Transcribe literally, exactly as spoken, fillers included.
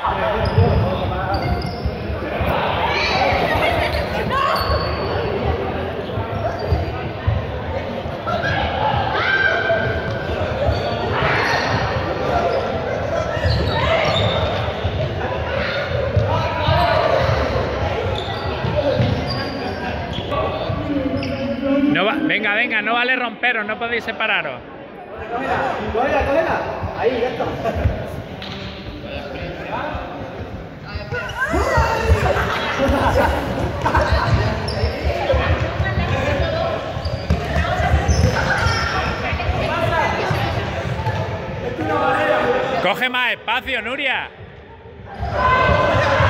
No va, venga, venga, no vale romperos, no podéis separaros. Cógela, cógela, cógela. Ahí, ya está. Coge más espacio, Nuria.